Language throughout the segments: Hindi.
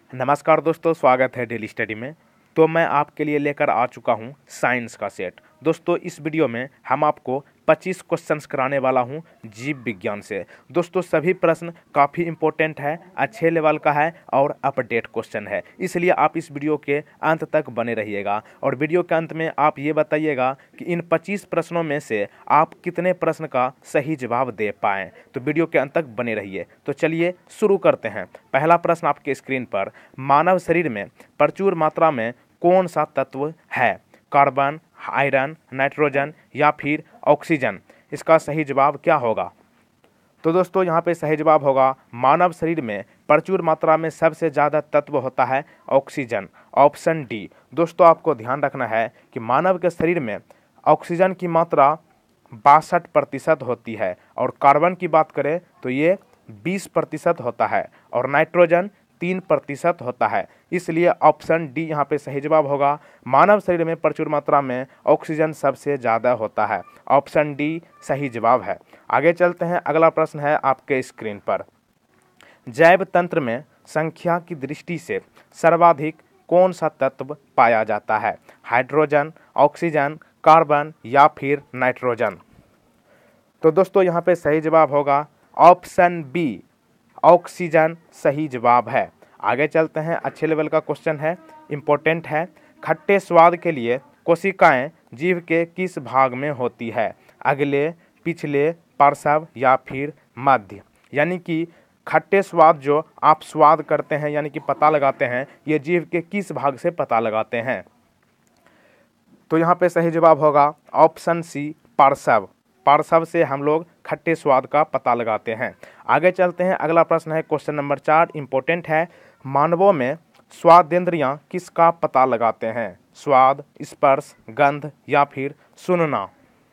नमस्कार दोस्तों, स्वागत है डेली स्टडी में। तो मैं आपके लिए लेकर आ चुका हूं साइंस का सेट। दोस्तों इस वीडियो में हम आपको 25 क्वेश्चंस कराने वाला हूं जीव विज्ञान से। दोस्तों सभी प्रश्न काफ़ी इंपॉर्टेंट है, अच्छे लेवल का है और अपडेट क्वेश्चन है, इसलिए आप इस वीडियो के अंत तक बने रहिएगा। और वीडियो के अंत में आप ये बताइएगा कि इन 25 प्रश्नों में से आप कितने प्रश्न का सही जवाब दे पाएँ। तो वीडियो के अंत तक बने रहिए। तो चलिए शुरू करते हैं। पहला प्रश्न आपके स्क्रीन पर, मानव शरीर में प्रचुर मात्रा में कौन सा तत्व है? कार्बन, आयरन, नाइट्रोजन या फिर ऑक्सीजन? इसका सही जवाब क्या होगा? तो दोस्तों यहाँ पे सही जवाब होगा मानव शरीर में प्रचुर मात्रा में सबसे ज़्यादा तत्व होता है ऑक्सीजन, ऑप्शन डी। दोस्तों आपको ध्यान रखना है कि मानव के शरीर में ऑक्सीजन की मात्रा 62% होती है और कार्बन की बात करें तो ये 20% होता है और नाइट्रोजन 3% होता है। इसलिए ऑप्शन डी यहाँ पे सही जवाब होगा। मानव शरीर में प्रचुर मात्रा में ऑक्सीजन सबसे ज़्यादा होता है। ऑप्शन डी सही जवाब है। आगे चलते हैं, अगला प्रश्न है आपके स्क्रीन पर। जैव तंत्र में संख्या की दृष्टि से सर्वाधिक कौन सा तत्व पाया जाता है? हाइड्रोजन, ऑक्सीजन, कार्बन या फिर नाइट्रोजन? तो दोस्तों यहाँ पे सही जवाब होगा ऑप्शन बी, ऑक्सीजन सही जवाब है। आगे चलते हैं, अच्छे लेवल का क्वेश्चन है, इंपॉर्टेंट है। खट्टे स्वाद के लिए कोशिकाएं जीव के किस भाग में होती है? अगले, पिछले, पार्श्व या फिर मध्य? यानी कि खट्टे स्वाद जो आप स्वाद करते हैं यानी कि पता लगाते हैं, ये जीव के किस भाग से पता लगाते हैं? तो यहाँ पे सही जवाब होगा ऑप्शन सी, पार्श्व। पार्श्व से हम लोग खट्टे स्वाद का पता लगाते हैं। आगे चलते हैं, अगला प्रश्न है क्वेश्चन नंबर 4, इंपॉर्टेंट है। मानवों में स्वादेंद्रियां किसका पता लगाते हैं? स्वाद, स्पर्श, गंध या फिर सुनना?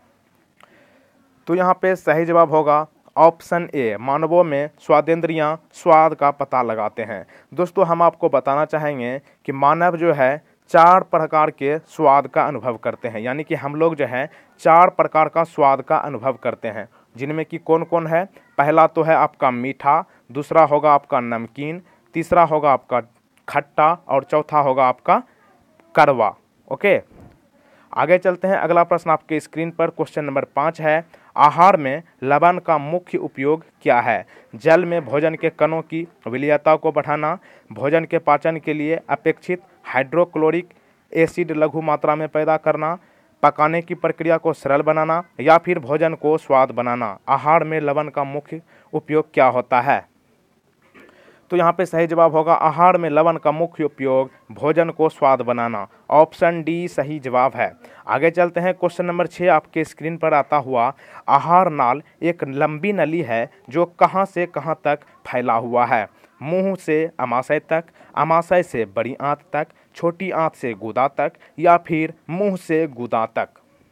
तो यहाँ पे सही जवाब होगा ऑप्शन ए, मानवों में स्वादेंद्रियां स्वाद का पता लगाते हैं। दोस्तों हम आपको बताना चाहेंगे कि मानव जो है 4 प्रकार के स्वाद का अनुभव करते हैं, यानी कि हम लोग जो है 4 प्रकार का स्वाद का अनुभव करते हैं, जिनमें कि कौन कौन है? पहला तो है आपका मीठा, दूसरा होगा आपका नमकीन, तीसरा होगा आपका खट्टा और चौथा होगा आपका कड़वा। ओके, आगे चलते हैं, अगला प्रश्न आपके स्क्रीन पर क्वेश्चन नंबर 5 है। आहार में लवण का मुख्य उपयोग क्या है? जल में भोजन के कणों की विलयता को बढ़ाना, भोजन के पाचन के लिए अपेक्षित हाइड्रोक्लोरिक एसिड लघु मात्रा में पैदा करना, पकाने की प्रक्रिया को सरल बनाना या फिर भोजन को स्वाद बनाना? आहार में लवण का मुख्य उपयोग क्या होता है? तो यहाँ पे सही जवाब होगा आहार में लवण का मुख्य उपयोग भोजन को स्वाद बनाना। ऑप्शन डी सही जवाब है। आगे चलते हैं, क्वेश्चन नंबर 6 आपके स्क्रीन पर आता हुआ। आहार नाल एक लंबी नली है जो कहाँ से कहाँ तक फैला हुआ है? मुंह से अमाशय तक, अमाशय से बड़ी आंत तक, छोटी आंत से गुदा तक या फिर मुंह से गुदा तक?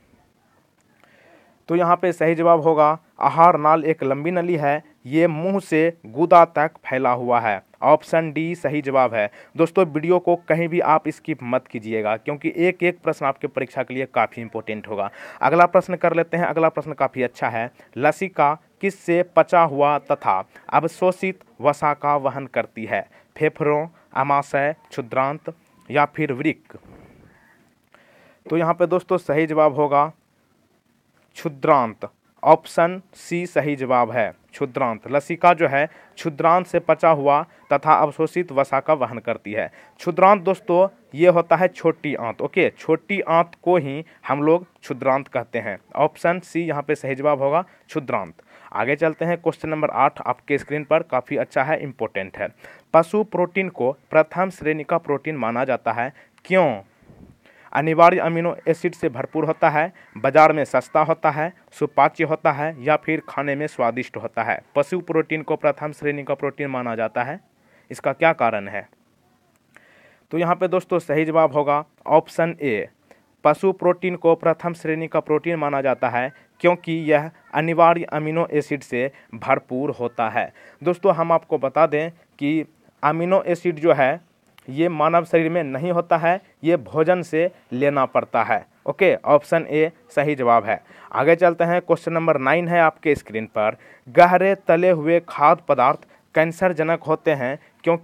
तो यहाँ पे सही जवाब होगा आहार नाल एक लंबी नली है, ये मुंह से गुदा तक फैला हुआ है। ऑप्शन डी सही जवाब है। दोस्तों वीडियो को कहीं भी आप स्किप मत कीजिएगा, क्योंकि एक एक प्रश्न आपके परीक्षा के लिए काफ़ी इंपॉर्टेंट होगा। अगला प्रश्न कर लेते हैं, अगला प्रश्न काफ़ी अच्छा है। लसिका किससे पचा हुआ तथा अवशोषित वसा का वहन करती है? फेफड़ों, अमाशय, क्षुद्रांत या फिर वृक्क? तो यहाँ पे दोस्तों सही जवाब होगा क्षुद्रांत। ऑप्शन सी सही जवाब है, क्षुद्रांत। लसिका जो है क्षुद्रांत से पचा हुआ तथा अवशोषित वसा का वहन करती है। क्षुद्रांत दोस्तों ये होता है छोटी आंत। ओके, छोटी आंत को ही हम लोग क्षुद्रांत कहते हैं। ऑप्शन सी यहाँ पे सही जवाब होगा, क्षुद्रांत। आगे चलते हैं, क्वेश्चन नंबर 8 आपके स्क्रीन पर, काफ़ी अच्छा है, इंपॉर्टेंट है। पशु प्रोटीन को प्रथम श्रेणी का प्रोटीन माना जाता है, क्यों? अनिवार्य अमीनो एसिड से भरपूर होता है, बाजार में सस्ता होता है, सुपाच्य होता है या फिर खाने में स्वादिष्ट होता है? पशु प्रोटीन को प्रथम श्रेणी का प्रोटीन माना जाता है, इसका क्या कारण है? तो यहाँ पे दोस्तों सही जवाब होगा ऑप्शन ए, पशु प्रोटीन को प्रथम श्रेणी का प्रोटीन माना जाता है क्योंकि यह अनिवार्य अमीनो एसिड से भरपूर होता है। दोस्तों हम आपको बता दें कि अमीनो एसिड जो है ये मानव शरीर में नहीं होता है, ये भोजन से लेना पड़ता है। ओके, ऑप्शन ए सही जवाब है। आगे चलते हैं, क्वेश्चन नंबर 9 है आपके स्क्रीन पर। गहरे तले हुए खाद्य पदार्थ कैंसर जनक होते हैं क्योंकि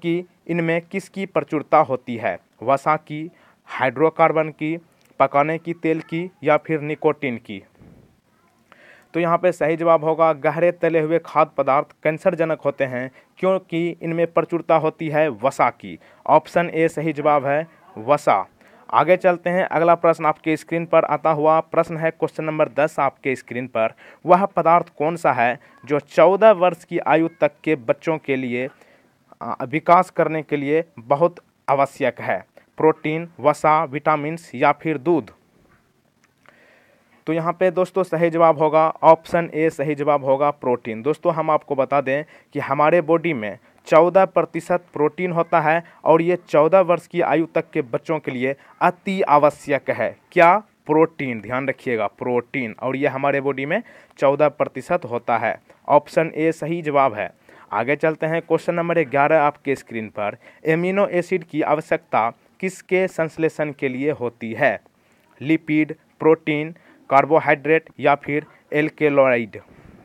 इनमें किसकी प्रचुरता होती है? वसा की, हाइड्रोकार्बन की, पकाने की तेल की या फिर निकोटीन की? तो यहाँ पे सही जवाब होगा गहरे तले हुए खाद्य पदार्थ कैंसरजनक होते हैं क्योंकि इनमें प्रचुरता होती है वसा की। ऑप्शन ए सही जवाब है वसा। आगे चलते हैं, अगला प्रश्न आपके स्क्रीन पर आता हुआ प्रश्न है क्वेश्चन नंबर 10 आपके स्क्रीन पर। वह पदार्थ कौन सा है जो 14 वर्ष की आयु तक के बच्चों के लिए विकास करने के लिए बहुत आवश्यक है? प्रोटीन, वसा, विटामिन्स या फिर दूध? तो यहाँ पे दोस्तों सही जवाब होगा ऑप्शन ए सही जवाब होगा प्रोटीन। दोस्तों हम आपको बता दें कि हमारे बॉडी में 14% प्रोटीन होता है और ये 14 वर्ष की आयु तक के बच्चों के लिए अति आवश्यक है। क्या? प्रोटीन। ध्यान रखिएगा प्रोटीन, और ये हमारे बॉडी में 14% होता है। ऑप्शन ए सही जवाब है। आगे चलते हैं, क्वेश्चन नंबर 11 आपके स्क्रीन पर। एमिनो एसिड की आवश्यकता किसके संश्लेषण के लिए होती है? लिपिड, प्रोटीन, कार्बोहाइड्रेट या फिर एल्केलॉइड?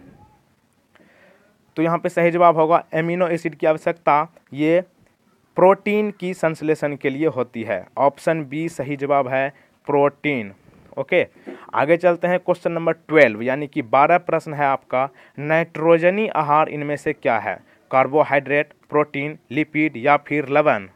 तो यहाँ पे सही जवाब होगा एमिनो एसिड की आवश्यकता ये प्रोटीन की संश्लेषण के लिए होती है। ऑप्शन बी सही जवाब है प्रोटीन। ओके, आगे चलते हैं, क्वेश्चन नंबर 12 यानी कि 12 प्रश्न है आपका। नाइट्रोजनी आहार इनमें से क्या है? कार्बोहाइड्रेट, प्रोटीन, लिपिड या फिर लवण?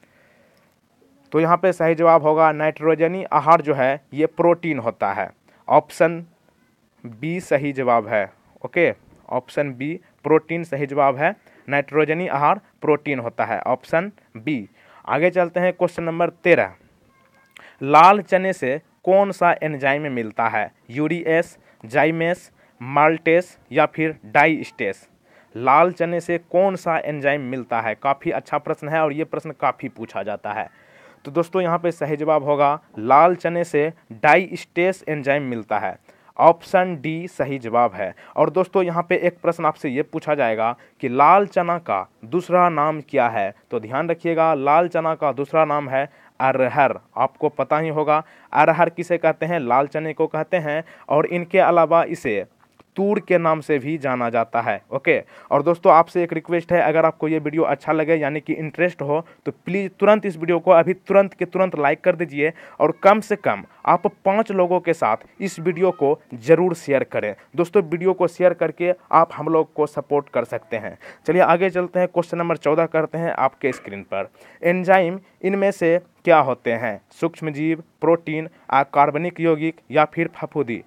तो यहाँ पे सही जवाब होगा नाइट्रोजनी आहार जो है ये प्रोटीन होता है। ऑप्शन बी सही जवाब है। ओके, ऑप्शन बी प्रोटीन सही जवाब है। नाइट्रोजनी आहार प्रोटीन होता है, ऑप्शन बी। आगे चलते हैं, क्वेश्चन नंबर 13। लाल चने से कौन सा एंजाइम मिलता है? यूरिएस, जाइमेस, माल्टेस या फिर डाइस्टेस? लाल चने से कौन सा एंजाइम मिलता है? काफ़ी अच्छा प्रश्न है और ये प्रश्न काफ़ी पूछा जाता है। तो दोस्तों यहाँ पे सही जवाब होगा लाल चने से डाइस्टेस एंजाइम मिलता है। ऑप्शन डी सही जवाब है। और दोस्तों यहाँ पे एक प्रश्न आपसे ये पूछा जाएगा कि लाल चना का दूसरा नाम क्या है? तो ध्यान रखिएगा लाल चना का दूसरा नाम है अरहर। आपको पता ही होगा अरहर किसे कहते हैं? लाल चने को कहते हैं, और इनके अलावा इसे तूर के नाम से भी जाना जाता है। ओके, और दोस्तों आपसे एक रिक्वेस्ट है, अगर आपको ये वीडियो अच्छा लगे यानी कि इंटरेस्ट हो तो प्लीज़ तुरंत इस वीडियो को अभी तुरंत के तुरंत लाइक कर दीजिए, और कम से कम आप 5 लोगों के साथ इस वीडियो को ज़रूर शेयर करें। दोस्तों वीडियो को शेयर करके आप हम लोग को सपोर्ट कर सकते हैं। चलिए आगे चलते हैं, क्वेश्चन नंबर 14 करते हैं आपके स्क्रीन पर। एंजाइम इनमें से क्या होते हैं? सूक्ष्मजीव, प्रोटीन, अकार्बनिक यौगिक या फिर फफूंदी?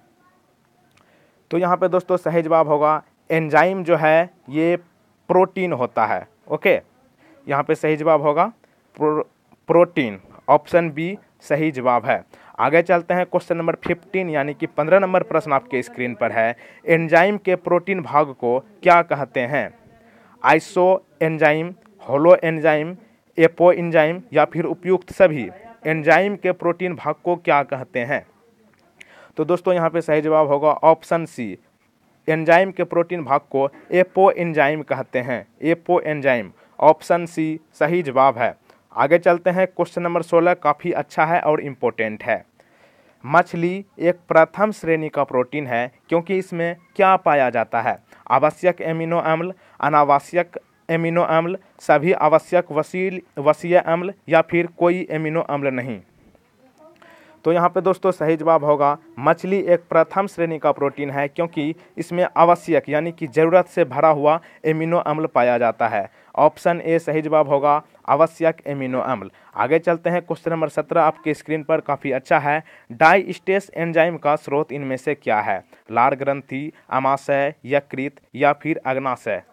तो यहाँ पे दोस्तों सही जवाब होगा एंजाइम जो है ये प्रोटीन होता है। ओके, यहाँ पे सही जवाब होगा प्रोटीन। ऑप्शन बी सही जवाब है। आगे चलते हैं, क्वेश्चन नंबर 15 यानी कि 15 नंबर प्रश्न आपके स्क्रीन पर है। एंजाइम के प्रोटीन भाग को क्या कहते हैं? Isoenzyme, holoenzyme, apoenzyme या फिर उपयुक्त सभी? एंजाइम के प्रोटीन भाग को क्या कहते हैं? तो दोस्तों यहाँ पे सही जवाब होगा ऑप्शन सी, एंजाइम के प्रोटीन भाग को एपो एंजाइम कहते हैं। एपो एंजाइम, ऑप्शन सी सही जवाब है। आगे चलते हैं, क्वेश्चन नंबर 16 काफ़ी अच्छा है और इम्पोर्टेंट है। मछली एक प्रथम श्रेणी का प्रोटीन है क्योंकि इसमें क्या पाया जाता है? आवश्यक एमिनो अम्ल, अनावश्यक एमिनो अम्ल, सभी आवश्यक वसीय अम्ल या फिर कोई एमिनो अम्ल नहीं? तो यहाँ पे दोस्तों सही जवाब होगा मछली एक प्रथम श्रेणी का प्रोटीन है क्योंकि इसमें आवश्यक यानी कि ज़रूरत से भरा हुआ एमिनो अम्ल पाया जाता है। ऑप्शन ए सही जवाब होगा आवश्यक एमिनो अम्ल। आगे चलते हैं, क्वेश्चन नंबर 17 आपके स्क्रीन पर काफ़ी अच्छा है। डाइस्टेस एंजाइम का स्रोत इनमें से क्या है? लार ग्रंथि, अमाशय, यकृत या फिर अग्नाशय?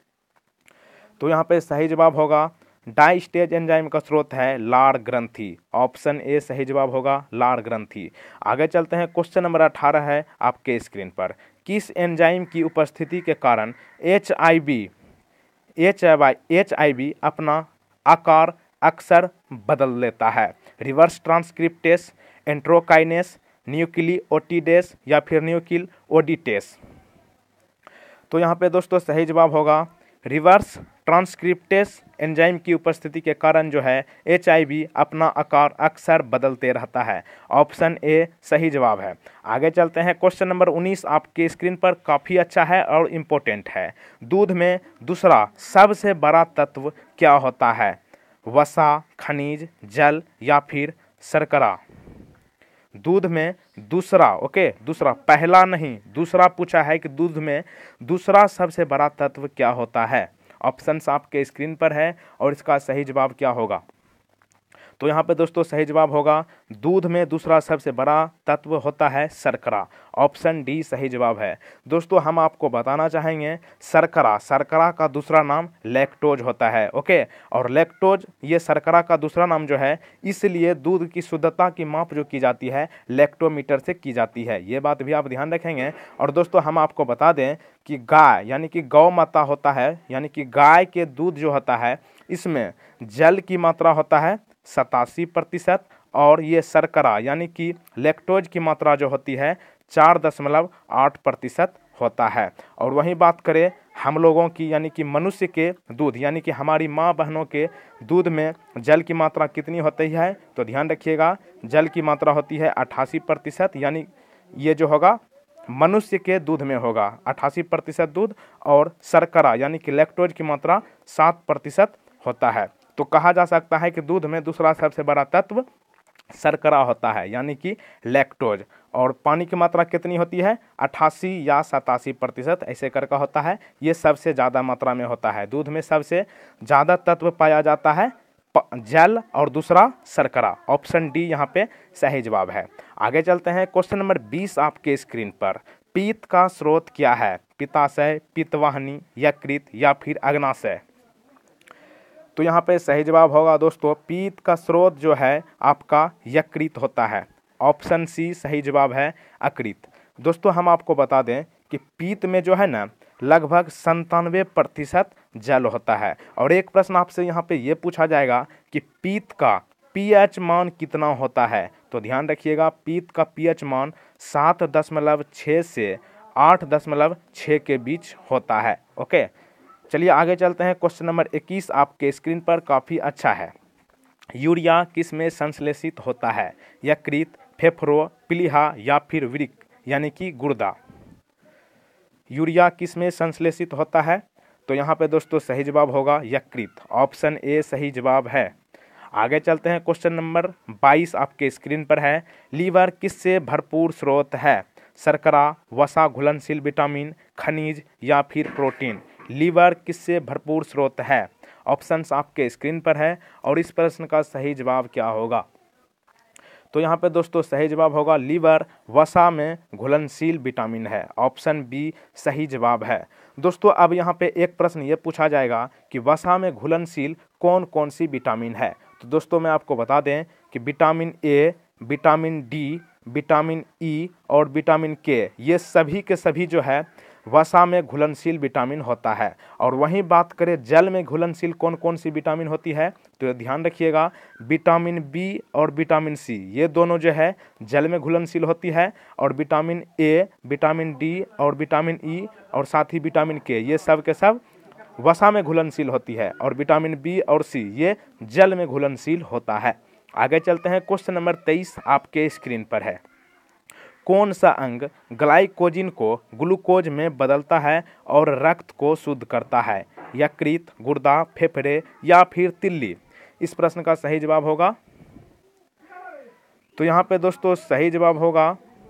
तो यहाँ पे सही जवाब होगा डाइस्टेज एंजाइम का स्रोत है लार ग्रंथि। ऑप्शन ए सही जवाब होगा लार ग्रंथि। आगे चलते हैं, क्वेश्चन नंबर 18 है आपके स्क्रीन पर। किस एंजाइम की उपस्थिति के कारण HIV अपना आकार अक्सर बदल लेता है? रिवर्स ट्रांसक्रिप्टेस, एंट्रोकाइनेस, न्यूक्लियोटिडेस या फिर न्यूक्लियोडिटेस? तो यहाँ पे दोस्तों सही जवाब होगा रिवर्स ट्रांसक्रिप्टेस एंजाइम की उपस्थिति के कारण जो है HIV अपना आकार अक्सर बदलते रहता है। ऑप्शन ए सही जवाब है। आगे चलते हैं, क्वेश्चन नंबर 19 आपके स्क्रीन पर काफ़ी अच्छा है और इम्पोर्टेंट है। दूध में दूसरा सबसे बड़ा तत्व क्या होता है? वसा, खनिज, जल या फिर शर्करा। दूध में दूसरा, ओके, दूसरा, पहला नहीं, दूसरा पूछा है कि दूध में दूसरा सबसे बड़ा तत्व क्या होता है। ऑप्शंस आपके स्क्रीन पर है और इसका सही जवाब क्या होगा। तो यहाँ पे दोस्तों सही जवाब होगा दूध में दूसरा सबसे बड़ा तत्व होता है शर्करा। ऑप्शन डी सही जवाब है। दोस्तों हम आपको बताना चाहेंगे शर्करा, शर्करा का दूसरा नाम लैक्टोज होता है, ओके। और लैक्टोज ये शर्करा का दूसरा नाम जो है, इसलिए दूध की शुद्धता की माप जो की जाती है लैक्टोमीटर से की जाती है। ये बात भी आप ध्यान रखेंगे। और दोस्तों हम आपको बता दें कि गाय यानी कि गौ माता होता है, यानी कि गाय के दूध जो होता है इसमें जल की मात्रा होता है 87% और ये शर्करा यानी कि लैक्टोज की मात्रा जो होती है 4.8% होता है। और वहीं बात करें हम लोगों की यानी कि मनुष्य के दूध यानी कि हमारी माँ बहनों के दूध में जल की मात्रा कितनी होती है, तो ध्यान रखिएगा जल की मात्रा होती है 88%, यानी ये जो होगा मनुष्य के दूध में होगा 88% दूध, और शर्करा यानी कि लैक्टोज की मात्रा 7% होता है। तो कहा जा सकता है कि दूध में दूसरा सबसे बड़ा तत्व शर्करा होता है यानी कि लैक्टोज। और पानी की मात्रा कितनी होती है 88 या 87% ऐसे करके होता है। ये सबसे ज़्यादा मात्रा में होता है। दूध में सबसे ज़्यादा तत्व पाया जाता है जल और दूसरा शर्करा। ऑप्शन डी यहाँ पे सही जवाब है। आगे चलते हैं क्वेश्चन नंबर 20 आपके स्क्रीन पर। पीत का स्रोत क्या है, पित्ताशय, पित्तवाहिनी, यकृत या फिर अग्नाशय। तो यहाँ पे सही जवाब होगा दोस्तों पीत का स्रोत जो है आपका यकृत होता है। ऑप्शन सी सही जवाब है यकृत। दोस्तों हम आपको बता दें कि पीत में जो है ना लगभग 97% जल होता है। और एक प्रश्न आपसे यहाँ पे ये पूछा जाएगा कि पीत का पीएच मान कितना होता है। तो ध्यान रखिएगा पीत का पीएच मान 7.6 से 8.6 के बीच होता है, ओके। चलिए आगे चलते हैं। क्वेश्चन नंबर 21 आपके स्क्रीन पर काफ़ी अच्छा है। यूरिया किस में संश्लेषित होता है, यकृत, फेफड़ों, प्लीहा या फिर वृक्क यानी कि गुर्दा। यूरिया किस में संश्लेषित होता है, तो यहाँ पे दोस्तों सही जवाब होगा यकृत। ऑप्शन ए सही जवाब है। आगे चलते हैं। क्वेश्चन नंबर 22 आपके स्क्रीन पर है। लीवर किससे भरपूर स्रोत है, शर्करा, वसा, घुलनशील विटामिन, खनिज या फिर प्रोटीन। लीवर किससे भरपूर स्रोत है। ऑप्शंस आपके स्क्रीन पर है और इस प्रश्न का सही जवाब क्या होगा। तो यहाँ पे दोस्तों सही जवाब होगा लीवर वसा में घुलनशील विटामिन है। ऑप्शन बी सही जवाब है। दोस्तों अब यहाँ पे एक प्रश्न ये पूछा जाएगा कि वसा में घुलनशील कौन कौन सी विटामिन है। तो दोस्तों मैं आपको बता दें कि vitamin A, vitamin D, vitamin E और विटामिन के ये सभी के सभी जो है वसा में घुलनशील विटामिन होता है। और वहीं बात करें जल में घुलनशील कौन कौन सी विटामिन होती है, तो ध्यान रखिएगा विटामिन बी और विटामिन सी ये दोनों जो है जल में घुलनशील होती है। और विटामिन ए, विटामिन डी और विटामिन ई और साथ ही विटामिन के ये सब के सब वसा में घुलनशील होती है। और विटामिन बी और सी ये जल में घुलनशील होता है। आगे चलते हैं। क्वेश्चन नंबर 23 आपके स्क्रीन पर है। कौन सा अंग ग्लाइकोजिन को ग्लूकोज में बदलता है और रक्त को शुद्ध करता है, यकृत, गुर्दा, फेफड़े या फिर तिल्ली। इस प्रश्न का सही जवाब होगा, तो यहाँ पे दोस्तों सही जवाब होगा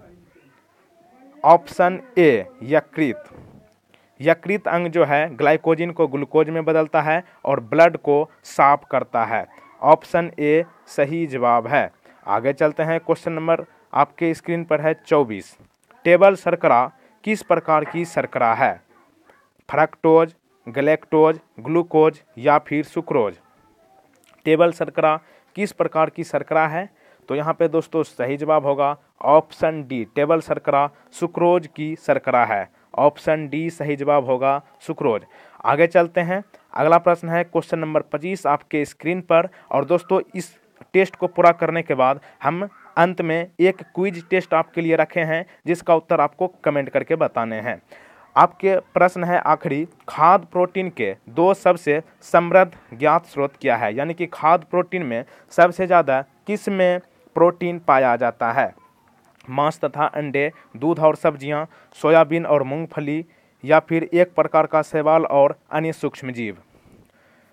ऑप्शन ए यकृत। यकृत अंग जो है ग्लाइकोजिन को ग्लूकोज में बदलता है और ब्लड को साफ करता है। ऑप्शन ए सही जवाब है। आगे चलते हैं। क्वेश्चन नंबर आपके स्क्रीन पर है 24। टेबल शर्करा किस प्रकार की शर्करा है, फ्रक्टोज, गैलेक्टोज, ग्लूकोज या फिर सुक्रोज। टेबल शर्करा किस प्रकार की शर्करा है, तो यहाँ पे दोस्तों सही जवाब होगा ऑप्शन डी टेबल शर्करा सुक्रोज की शर्करा है। ऑप्शन डी सही जवाब होगा सुक्रोज। आगे चलते हैं। अगला प्रश्न है क्वेश्चन नंबर 25 आपके स्क्रीन पर। और दोस्तों इस टेस्ट को पूरा करने के बाद हम अंत में एक क्विज टेस्ट आपके लिए रखे हैं जिसका उत्तर आपको कमेंट करके बताने हैं। आपके प्रश्न है आखिरी, खाद्य प्रोटीन के दो सबसे समृद्ध ज्ञात स्रोत क्या है, यानी कि खाद्य प्रोटीन में सबसे ज़्यादा किस में प्रोटीन पाया जाता है, मांस तथा अंडे, दूध और सब्जियां, सोयाबीन और मूंगफली या फिर एक प्रकार का शैवाल और अन्य सूक्ष्मजीव।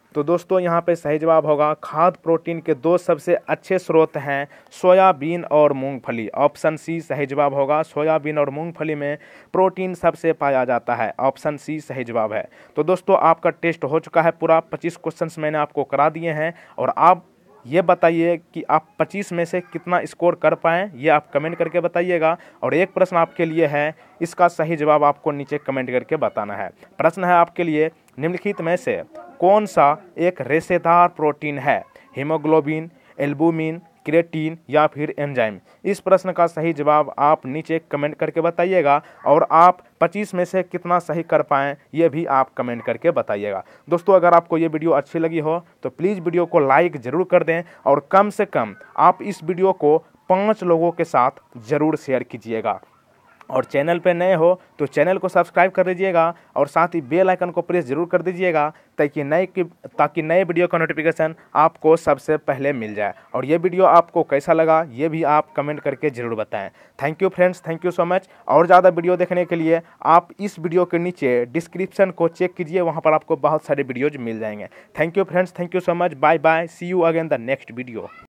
तो दोस्तों यहाँ पे सही जवाब होगा खाद्य प्रोटीन के दो सबसे अच्छे स्रोत हैं सोयाबीन और मूंगफली। ऑप्शन सी सही जवाब होगा, सोयाबीन और मूंगफली में प्रोटीन सबसे पाया जाता है। ऑप्शन सी सही जवाब है। तो दोस्तों आपका टेस्ट हो चुका है पूरा, 25 क्वेश्चंस मैंने आपको करा दिए हैं और आप ये बताइए कि आप 25 में से कितना स्कोर कर पाएँ, ये आप कमेंट करके बताइएगा। और एक प्रश्न आपके लिए है, इसका सही जवाब आपको नीचे कमेंट करके बताना है। प्रश्न है आपके लिए, निम्नलिखित में से कौन सा एक रेशेदार प्रोटीन है? हीमोग्लोबिन, एल्बुमिन, क्रिएटिन या फिर एंजाइम? इस प्रश्न का सही जवाब आप नीचे कमेंट करके बताइएगा और आप 25 में से कितना सही कर पाएँ ये भी आप कमेंट करके बताइएगा। दोस्तों अगर आपको ये वीडियो अच्छी लगी हो तो प्लीज़ वीडियो को लाइक ज़रूर कर दें और कम से कम आप इस वीडियो को 5 लोगों के साथ ज़रूर शेयर कीजिएगा। और चैनल पे नए हो तो चैनल को सब्सक्राइब कर दीजिएगा और साथ ही बेल आइकन को प्रेस जरूर कर दीजिएगा ताकि नए वीडियो का नोटिफिकेशन आपको सबसे पहले मिल जाए। और ये वीडियो आपको कैसा लगा ये भी आप कमेंट करके ज़रूर बताएं। Thank you friends, thank you so much. और ज़्यादा वीडियो देखने के लिए आप इस वीडियो के नीचे डिस्क्रिप्शन को चेक कीजिए, वहाँ पर आपको बहुत सारे वीडियोज़ मिल जाएंगे। Thank you friends, thank you so much. Bye bye, see you again the next video.